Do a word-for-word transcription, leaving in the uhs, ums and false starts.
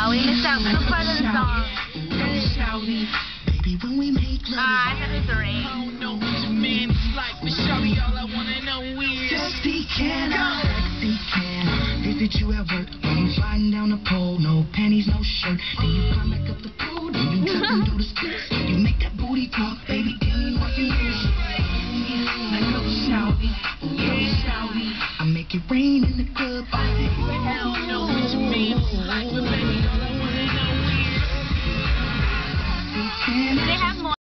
Oh, we missed out so part of the song. Ah, I thought it was the rain. Visit you at work, when you sliding down the pole, no panties, no shirt. Then you climb back up the pole, then you jump and do the splits. You make that booty talk, baby, tell me what you wish. Like go shouty, go shouty. I make it rain in the club. Hell no, what you mean? Like the baby, all I wanna know is. They have more.